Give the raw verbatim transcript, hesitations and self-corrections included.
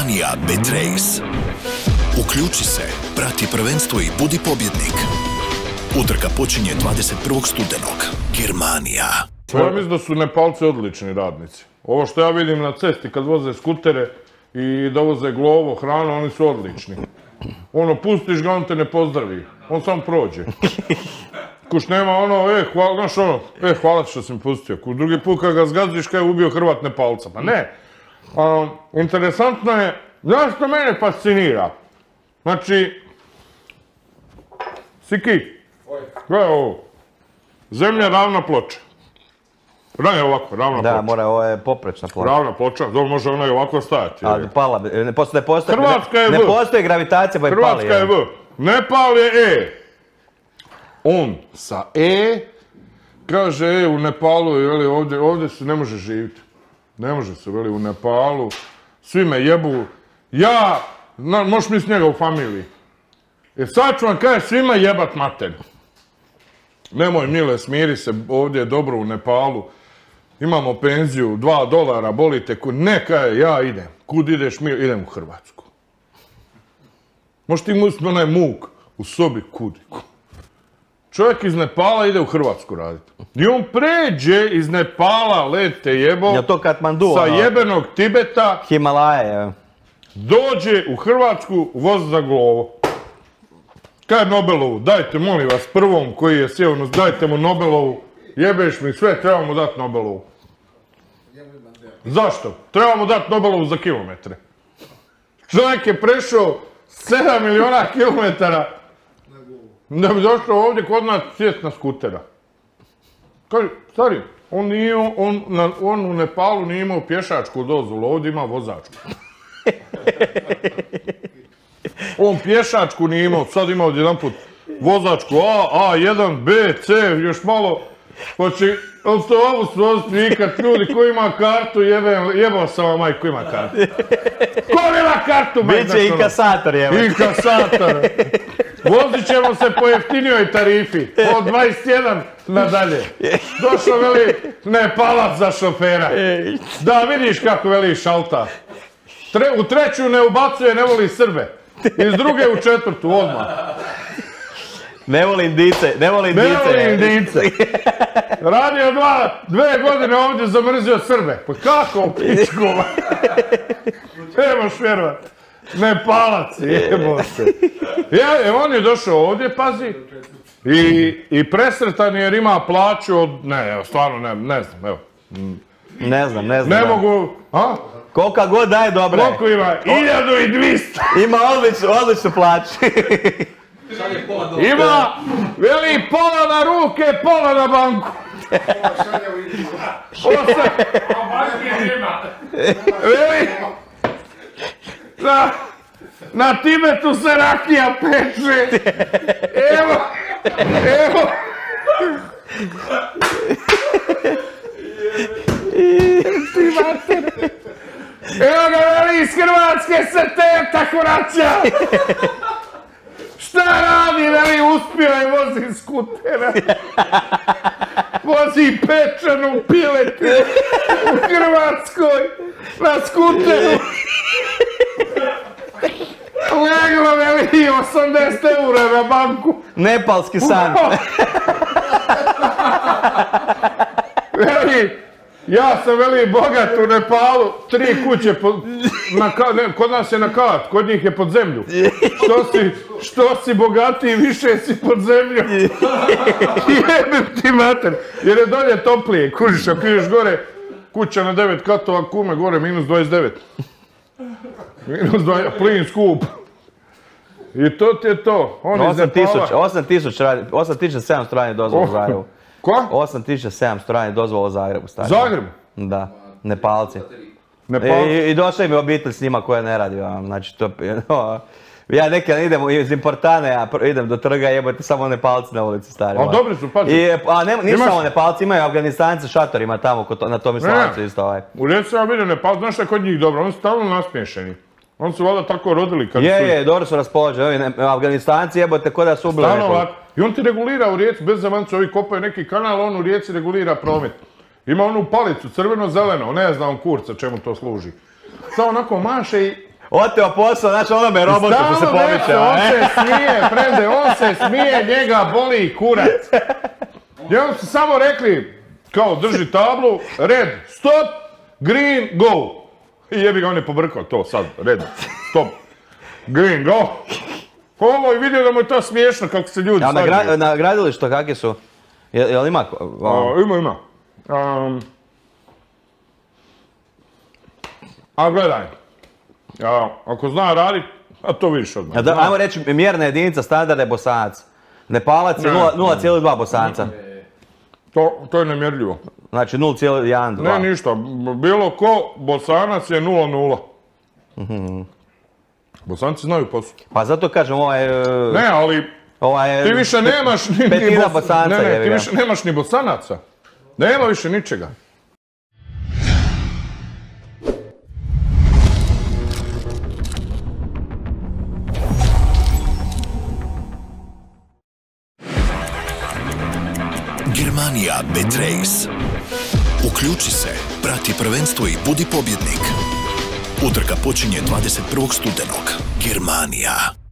Germania Bet Race. Uključi se, prati prvenstvo i budi pobjednik. Utrka počinje dvadeset prvog studenog. Germania. Ja mislim da su Nepalci odlični radnici. Ovo što ja vidim na cesti kad voze skutere i dovoze glovo, hranu, oni su odlični. Ono, pustiš ga, on te ne pozdravi. On sam prođe. Kuš nema ono, e, hvala, znaš ono, e, hvala što si mi pustio. Kuš drugi put kad ga zgaziš kaj je ubio Hrvat Nepalca. Pa ne. A, interesantno je, znaš što mene fascinira? Znači, Siki, gledaj ovo. Zemlja ravna ploča. Ne, ovako, ravna ploča. Da, mora, ovo je poprečna ploča. Ravna ploča, dobro može ona i ovako stajati. Ali pala, ne postoje, Hrvatska je V. ne postoje gravitacija pa je pali. Hrvatska je V. Nepal je E. On sa E kaže, e, u Nepalu, veli, ovdje, ovdje se ne može živjeti. Ne može se, veli, u Nepalu. Svi me jebu. Ja, na, možeš mi s njega u familiji. E sad ću vam kaže, svima jebat mater. Nemoj, mile, smiri se, ovdje je dobro u Nepalu. Imamo penziju, dva dolara, bolite kud. Neka je, ja idem. Kud ideš, mi idem u Hrvatsku. Možeš ti misliti onaj muk u sobi, kud? Čovjek iz Nepala ide u Hrvatsku raditi. I on pređe iz Nepala, lete jebo, je to Katmandu, sa ono, jebenog Tibeta, Himalaje, dođe u Hrvatsku, voz za glovo. Kaj Nobelovu, dajte molim vas prvom koji je sjeo, dajte mu Nobelovu, jebeš mi sve, trebamo dati Nobelovu. Zašto? Trebamo dati Nobelovu za kilometre. Čovjek je prešao sedam miliona kilometara da bi došao ovdje kod nas sjest na skutera. Kaže, stari, on, nije, on, na, on u Nepalu nije imao pješačku dozvolu, ovdje ima vozačku. On pješačku nije imao, sad ima odjedan put vozačku A, A jedan, B, C, još malo. Pa će autobus voziti vikat, ljudi, ko ima kartu, jebao sam vam majku, ima kartu. Ko ima kartu? Biće inkasator, jebao. Inkasator. Vozit ćemo se po jeftinijoj tarifi, od dvadeset jedan nadalje. Došao, veli, Nepalac za šofera. Da, vidiš kako veli šalta. Tre, u treću ne ubacuje, ne voli Srbe. Iz druge u četvrtu, odmah. Ne voli Indice, ne voli Indice. Ne voli Indice. Radio dva, dve godine ovdje zamrzio Srbe. Pa kako pičkova? Nemoš vjerovat. Nepalac, jebo se. Ja, on je došao ovdje, pazi, i, i presretan jer ima plaću od, ne, evo, stvarno ne, ne znam, evo. Ne znam, ne znam. Ne mogu, a? Kolika god daje dobra je. Koliko ima? hiljadu i dvjesto. Ima odličnu, odličnu plaću. Ima, veli, pola na ruke, pola na banku. Osam. Veli, na, na Tibetu se rakija peče. Evo, evo. Evo ga, veli, iz Hrvatske se te tako vraća. Šta radi, veli, uspio je, vozi skutera. Vozi pečenu piletu u Hrvatskoj na skuteru. Leglo, veli, osamdeset eura na banku. Nepalski san. Veli, ja sam, veli, bogat u Nepalu, tri kuće, po, na, ne, kod nas je na kat, kod njih je pod zemlju. Što si, što si bogatiji, više si pod zemlju. Jebem ti mater, jer je dolje toplije, kužiš, ako ideš gore, kuća na devet katova, kume, gore minus dvadeset devet. Minus dvadeset, plin skup. I to ti je to, on iz Nepala. osam tisuća sedamsto radnih dozvola u Zagrebu. Ko? osam tisuća sedamsto radnih dozvola u Zagrebu. Zagrebu? Da, Nepalci. Nepalci? I, i došla mi obitelj s njima koja ne radi. Znači, to, no, ja nekad idem iz Importane, ja idem do trga, jebote, samo Nepalci na ulici stari. A dobri su, pazi. I, a ne, nisu samo Nepalci, imaju Afganistanci šatorima tamo kod, na Tomislavcu isto ovaj. U Rijeci sam vidio Nepal, znaš šta je kod njih dobro, oni su stalno nasmiješeni. Oni su valjda tako rodili kad je, su... Je, je, dobro su raspoloženi, Afganistanci jebote ko da su ubili nekog. Ovako. I on ti regulira u Rijeci, bez zamanca, ovi kopaju neki kanal, on u Rijeci regulira promet. Ima onu palicu, crveno-zeleno, ne znam kurca čemu to služi. Samo onako maše i Oteo posao, znači onome robotu što se Stalno pomiče. nešto, on se smije, frende, on se smije, njega boli kurac. I onda su samo rekli, kao drži tablu, red, stop, green, go. I jebi ga, on je pobrkao to sad, red, stop, green, go. Ovo je vidio da mu je to smiješno kako se ljudi A na, gra, slađuju. na gradilištu kakvi su? Jel, jel ima? A, ima, ima. Um, a gledaj, a, ako zna radit, a to vidiš odmah. Ja, da, ajmo reći, mjerna jedinica standarda je Bosanac. Nepalac je Ne. nula zarez dva Bosanca. To, to je nemjerljivo. Znači nula zarez jedan dva. Ne, ništa. Bilo ko, Bosanac je nula nula. Bosanci znaju posao. Pa zato kažem, ovaj... e, Ne, ali ovaj ti više nemaš ni, ni petina Bos- Bosanca, ne, ne, jebi ti ga. više nemaš ni Bosanaca. Nema više ničega. Germania Bet Race. Uključi se, prati prvenstvo i budi pobjednik. Utrka počinje dvadeset prvog studenog. Germania.